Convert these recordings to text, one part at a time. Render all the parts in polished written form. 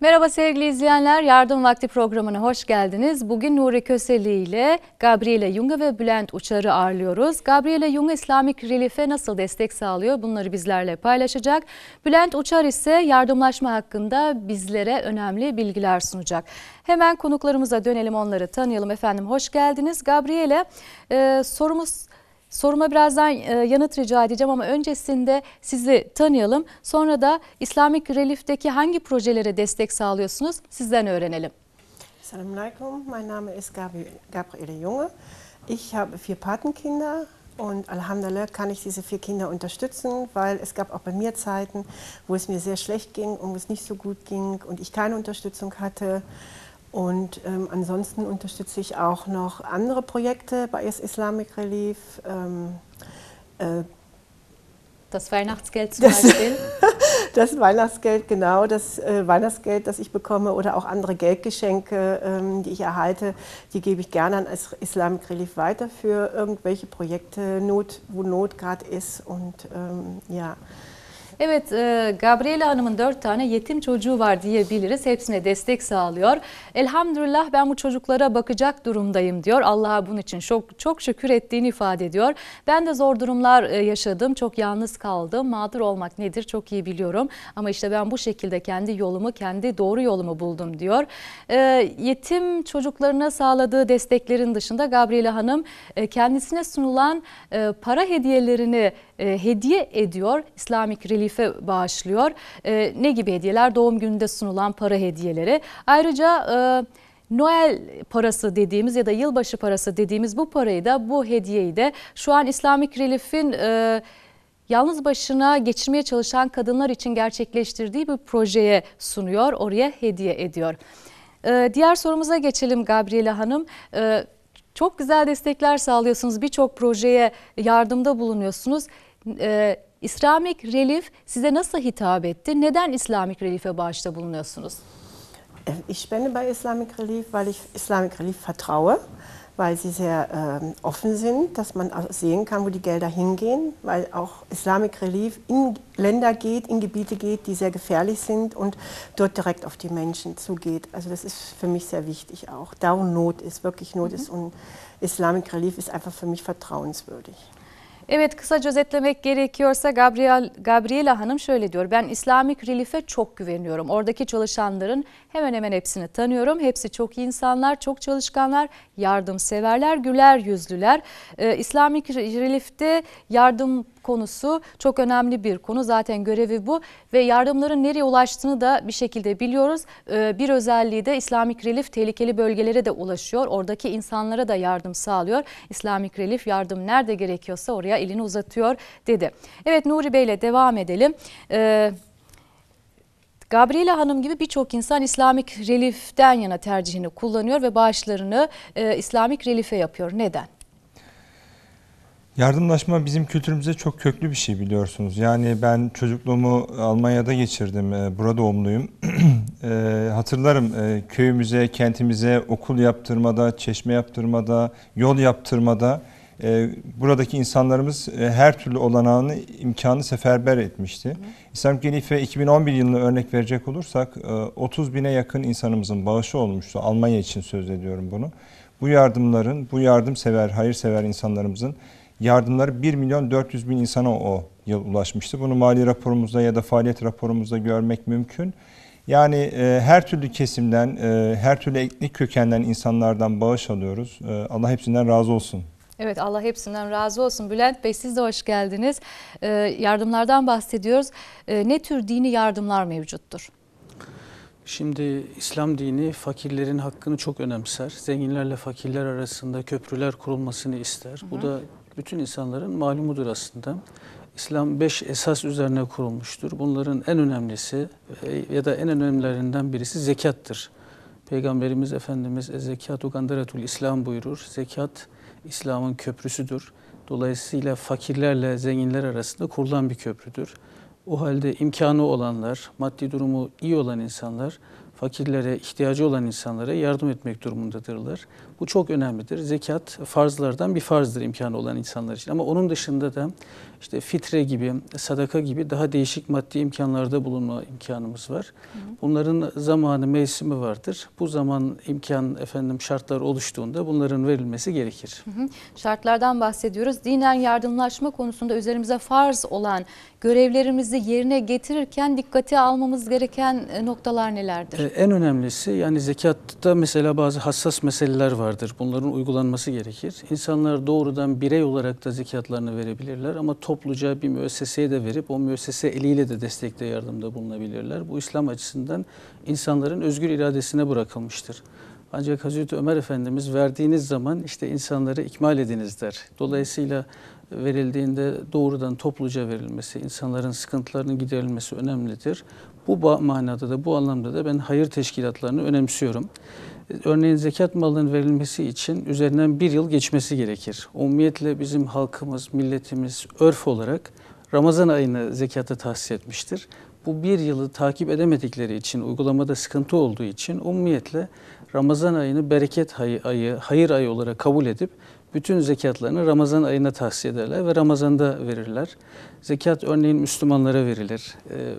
Merhaba sevgili izleyenler, Yardım Vakti programına hoş geldiniz. Bugün Nuri Köseli ile Gabriele Junge ve Bülent Uçar'ı ağırlıyoruz. Gabriele Junge İslamik Relief'e nasıl destek sağlıyor bunları bizlerle paylaşacak. Bülent Uçar ise yardımlaşma hakkında bizlere önemli bilgiler sunacak. Hemen konuklarımıza dönelim, onları tanıyalım. Efendim hoş geldiniz. Gabriele, soruma birazdan yanıt rica edeceğim ama öncesinde sizi tanıyalım. Sonra da İslamik Relief'teki hangi projelere destek sağlıyorsunuz sizden öğrenelim. Assalamu alaikum, mein Name ist Gabriele Junge. Ich habe 4 Patenkinder und Alhamdulillah kann ich diese 4 Kinder unterstützen, weil es gab auch bei mir Zeiten, wo es mir sehr schlecht ging und wo es nicht so gut ging und ich keine Unterstützung hatte. Und ansonsten unterstütze ich auch noch andere Projekte bei Islamic Relief. Das Weihnachtsgeld zum Beispiel. Das Weihnachtsgeld, genau, das Weihnachtsgeld, das ich bekomme oder auch andere Geldgeschenke, die ich erhalte, die gebe ich gerne an Islamic Relief weiter für irgendwelche Projekte, wo Not gerade ist und ja. Evet, Gabriele Hanım'ın 4 tane yetim çocuğu var diyebiliriz. Hepsine destek sağlıyor. Elhamdülillah ben bu çocuklara bakacak durumdayım diyor. Allah'a bunun için çok şükür ettiğini ifade ediyor. Ben de zor durumlar yaşadım. Çok yalnız kaldım. Mağdur olmak nedir çok iyi biliyorum. Ama işte ben bu şekilde kendi yolumu, kendi doğru yolumu buldum diyor. Yetim çocuklarına sağladığı desteklerin dışında Gabriele Hanım kendisine sunulan para hediyelerini hediye ediyor. Islamic Relief'e bağışlıyor. Ne gibi hediyeler? Doğum gününde sunulan para hediyeleri. Ayrıca Noel parası dediğimiz ya da yılbaşı parası dediğimiz bu parayı da, bu hediyeyi de şu an Islamic Relief'in yalnız başına geçirmeye çalışan kadınlar için gerçekleştirdiği bir projeye sunuyor. Oraya hediye ediyor. Diğer sorumuza geçelim Gabriele Hanım. Çok güzel destekler sağlıyorsunuz. Birçok projeye yardımda bulunuyorsunuz. Islamic Relief size nasıl hitap etti? Neden Islamic Relief'e bağışta bulunuyorsunuz? Ich spende bei Islamic Relief, weil ich Islamic Relief vertraue, weil sie sehr offen sind, dass man sehen kann, wo die Gelder hingehen, weil auch Islamic Relief in Länder geht, in Gebiete geht, die sehr gefährlich sind und dort direkt auf die Menschen zugeht. Also das ist für mich sehr wichtig auch. Da wo Not ist, wirklich Not ist, und Islamic Relief ist einfach für mich vertrauenswürdig. Evet, kısaca özetlemek gerekiyorsa Gabriele Hanım şöyle diyor. Ben Islamic Relief'e çok güveniyorum. Oradaki çalışanların hemen hemen hepsini tanıyorum. Hepsi çok iyi insanlar, çok çalışkanlar, yardımseverler, güler yüzlüler. Islamic Relief'te yardım konusu çok önemli bir konu. Zaten görevi bu ve yardımların nereye ulaştığını da bir şekilde biliyoruz. Bir özelliği de Islamic Relief tehlikeli bölgelere de ulaşıyor. Oradaki insanlara da yardım sağlıyor. Islamic Relief yardım nerede gerekiyorsa oraya elini uzatıyor dedi. Evet, Nuri Bey ile devam edelim. Gabriele Hanım gibi birçok insan Islamic Relief'ten yana tercihini kullanıyor ve bağışlarını Islamic Relief'e yapıyor. Neden? Yardımlaşma bizim kültürümüze çok köklü bir şey, biliyorsunuz. Yani ben çocukluğumu Almanya'da geçirdim. Burada doğumluyum. Hatırlarım köyümüze, kentimize okul yaptırmada, çeşme yaptırmada, yol yaptırmada buradaki insanlarımız her türlü olanağını, imkanı seferber etmişti. İslamik Relief'e 2011 yılını örnek verecek olursak 30 bine yakın insanımızın bağışı olmuştu. Almanya için söz ediyorum bunu. Bu yardımların, bu yardımsever, hayırsever insanlarımızın yardımları 1.400.000 insana o yıl ulaşmıştı. Bunu mali raporumuzda ya da faaliyet raporumuzda görmek mümkün. Yani her türlü kesimden, her türlü etnik kökenden insanlardan bağış alıyoruz. Allah hepsinden razı olsun. Evet, Allah hepsinden razı olsun. Bülent Bey, siz de hoş geldiniz. Yardımlardan bahsediyoruz. Ne tür dini yardımlar mevcuttur? Şimdi İslam dini fakirlerin hakkını çok önemser. Zenginlerle fakirler arasında köprüler kurulmasını ister. Bu da bütün insanların malumudur aslında. İslam 5 esas üzerine kurulmuştur. Bunların en önemlisi ya da en önemlilerinden birisi zekattır. Peygamberimiz Efendimiz zekatu gandaratul İslam buyurur. Zekat İslam'ın köprüsüdür. Dolayısıyla fakirlerle zenginler arasında kurulan bir köprüdür. O halde imkanı olanlar, maddi durumu iyi olan insanlar fakirlere, ihtiyacı olan insanlara yardım etmek durumundadırlar. Bu çok önemlidir. Zekat farzlardan bir farzdır imkanı olan insanlar için. Ama onun dışında da işte fitre gibi, sadaka gibi daha değişik maddi imkanlarda bulunma imkanımız var. Bunların zamanı, mevsimi vardır. Bu zaman, imkan, şartlar oluştuğunda bunların verilmesi gerekir. Şartlardan bahsediyoruz. Dinen yardımlaşma konusunda üzerimize farz olan görevlerimizi yerine getirirken dikkate almamız gereken noktalar nelerdir? En önemlisi yani zekatta mesela bazı hassas meseleler vardır. Bunların uygulanması gerekir. İnsanlar doğrudan birey olarak da zekatlarını verebilirler ama topluca bir müesseseye de verip o müessese eliyle de destekte yardımda bulunabilirler. Bu İslam açısından insanların özgür iradesine bırakılmıştır. Ancak Hazreti Ömer Efendimiz verdiğiniz zaman işte insanları ikmal ediniz der. Dolayısıyla verildiğinde doğrudan topluca verilmesi, insanların sıkıntılarının giderilmesi önemlidir. Bu manada da, bu anlamda da ben hayır teşkilatlarını önemsiyorum. Örneğin zekat malının verilmesi için üzerinden bir yıl geçmesi gerekir. Umumiyetle bizim halkımız, milletimiz örf olarak Ramazan ayını zekata tahsis etmiştir. Bu bir yılı takip edemedikleri için, uygulamada sıkıntı olduğu için umumiyetle Ramazan ayını bereket ayı, hayır ayı olarak kabul edip bütün zekatlarını Ramazan ayına tahsis ederler ve Ramazan'da verirler. Zekat örneğin Müslümanlara verilir.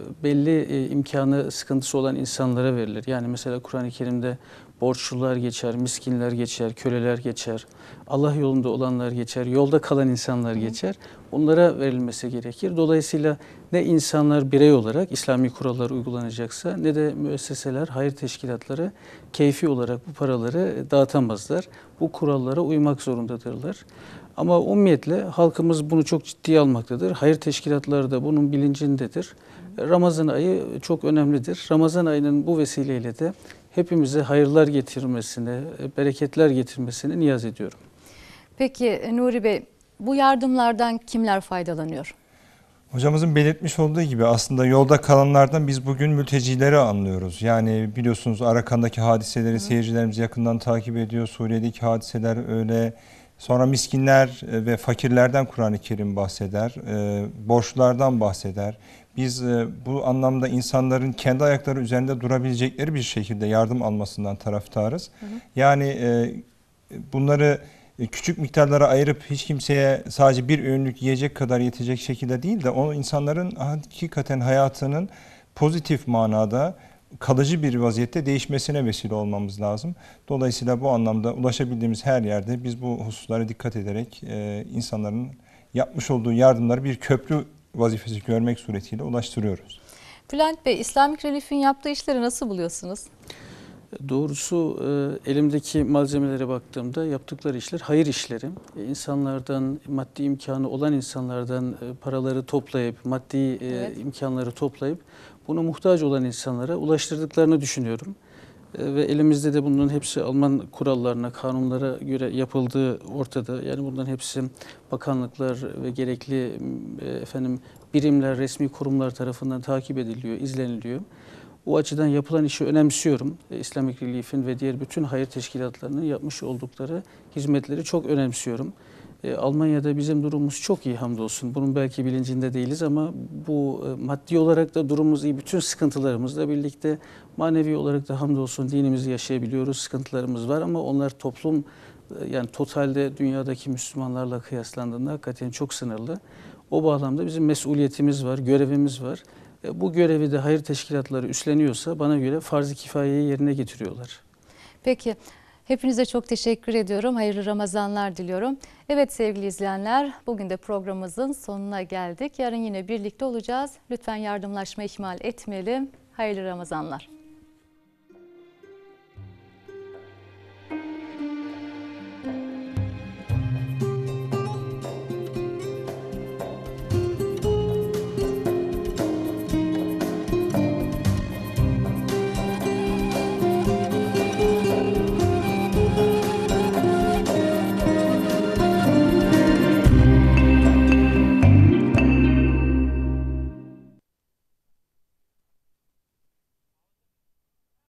Belli imkanı, sıkıntısı olan insanlara verilir. Yani mesela Kur'an-ı Kerim'de borçlular geçer, miskinler geçer, köleler geçer, Allah yolunda olanlar geçer, yolda kalan insanlar geçer. Onlara verilmesi gerekir. Dolayısıyla ne insanlar birey olarak İslami kurallar uygulanacaksa ne de müesseseler, hayır teşkilatları keyfi olarak bu paraları dağıtamazlar. Bu kurallara uymak zorundadırlar. Ama umumiyetle halkımız bunu çok ciddiye almaktadır. Hayır teşkilatları da bunun bilincindedir. Ramazan ayı çok önemlidir. Ramazan ayının bu vesileyle de hepimize hayırlar getirmesini, bereketler getirmesini niyaz ediyorum. Peki Nuri Bey, bu yardımlardan kimler faydalanıyor? Hocamızın belirtmiş olduğu gibi aslında yolda kalanlardan biz bugün mültecileri anlıyoruz. Yani biliyorsunuz Arakan'daki hadiseleri seyircilerimiz yakından takip ediyor. Suriye'deki hadiseler öyle. Sonra miskinler ve fakirlerden Kur'an-ı Kerim bahseder. Borçlulardan bahseder. Biz bu anlamda insanların kendi ayakları üzerinde durabilecekleri bir şekilde yardım almasından taraftarız. Yani bunları küçük miktarlara ayırıp hiç kimseye sadece bir öğünlük yiyecek kadar yetecek şekilde değil de o insanların hakikaten hayatının pozitif manada kalıcı bir vaziyette değişmesine vesile olmamız lazım. Dolayısıyla bu anlamda ulaşabildiğimiz her yerde biz bu hususlara dikkat ederek insanların yapmış olduğu yardımları bir köprü vazifesi görmek suretiyle ulaştırıyoruz. Bülent Bey, Islamic Relief'in yaptığı işleri nasıl buluyorsunuz? Doğrusu elimdeki malzemelere baktığımda yaptıkları işler hayır işleri. İnsanlardan, maddi imkanı olan insanlardan paraları toplayıp, maddi imkanları toplayıp buna muhtaç olan insanlara ulaştırdıklarını düşünüyorum. Ve elimizde de bunların hepsi Alman kurallarına, kanunlara göre yapıldığı ortada. Yani bunların hepsi bakanlıklar ve gerekli birimler, resmi kurumlar tarafından takip ediliyor, izleniliyor. O açıdan yapılan işi önemsiyorum. Islamic Relief'in ve diğer bütün hayır teşkilatlarının yapmış oldukları hizmetleri çok önemsiyorum. Almanya'da bizim durumumuz çok iyi hamdolsun. Bunun belki bilincinde değiliz ama bu maddi olarak da durumumuz iyi. Bütün sıkıntılarımızla birlikte manevi olarak da hamdolsun dinimizi yaşayabiliyoruz. Sıkıntılarımız var ama onlar toplum yani totalde dünyadaki Müslümanlarla kıyaslandığında hakikaten çok sınırlı. O bağlamda bizim mesuliyetimiz var, görevimiz var. Bu görevi de hayır teşkilatları üstleniyorsa bana göre farz-ı kifayeyi yerine getiriyorlar. Peki, hepinize çok teşekkür ediyorum. Hayırlı Ramazanlar diliyorum. Evet sevgili izleyenler, bugün de programımızın sonuna geldik. Yarın yine birlikte olacağız. Lütfen yardımlaşma ihmal etmeyelim. Hayırlı Ramazanlar.